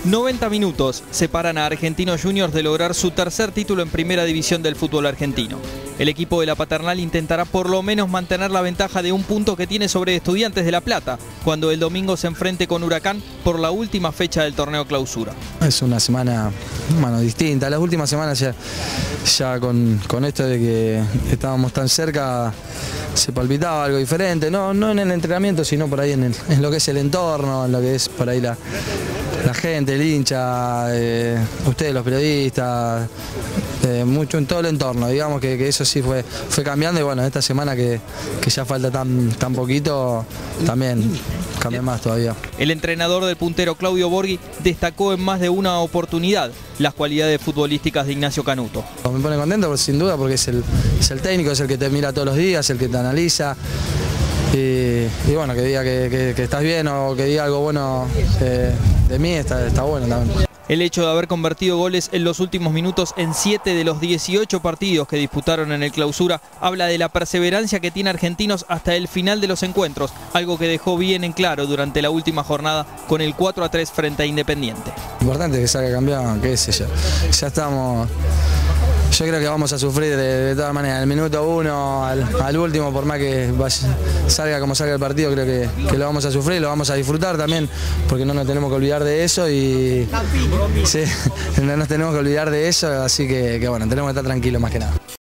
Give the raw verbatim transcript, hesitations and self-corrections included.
noventa minutos separan a Argentinos Juniors de lograr su tercer título en primera división del fútbol argentino. El equipo de la Paternal intentará por lo menos mantener la ventaja de un punto que tiene sobre Estudiantes de La Plata, cuando el domingo se enfrente con Huracán por la última fecha del torneo clausura. Es una semana, bueno, distinta. Las últimas semanas ya, ya con, con esto de que estábamos tan cerca se palpitaba algo diferente, no, no en el entrenamiento, sino por ahí en, el, en lo que es el entorno, en lo que es por ahí la, la gente, el hincha, eh, ustedes los periodistas, eh, mucho en todo el entorno. Digamos que, que eso sí fue, fue cambiando y bueno, esta semana que, que ya falta tan, tan poquito, también cambia más todavía. El entrenador del puntero Claudio Borghi destacó en más de una oportunidad las cualidades futbolísticas de Ignacio Canuto. Me pone contento sin duda porque es el, es el técnico, es el que te mira todos los días, el que te analiza. Y, y bueno, que diga que, que, que estás bien o que diga algo bueno eh, de mí está, está bueno también. El hecho de haber convertido goles en los últimos minutos en siete de los dieciocho partidos que disputaron en el clausura habla de la perseverancia que tiene Argentinos hasta el final de los encuentros, algo que dejó bien en claro durante la última jornada con el cuatro a tres frente a Independiente. Importante que salga campeón, qué sé yo. Ya estamos... Yo creo que vamos a sufrir de, de todas maneras, el minuto uno al, al último, por más que vaya, salga como salga el partido, creo que, que lo vamos a sufrir, lo vamos a disfrutar también, porque no nos tenemos que olvidar de eso y sí, no nos tenemos que olvidar de eso, así que, que bueno, tenemos que estar tranquilos más que nada.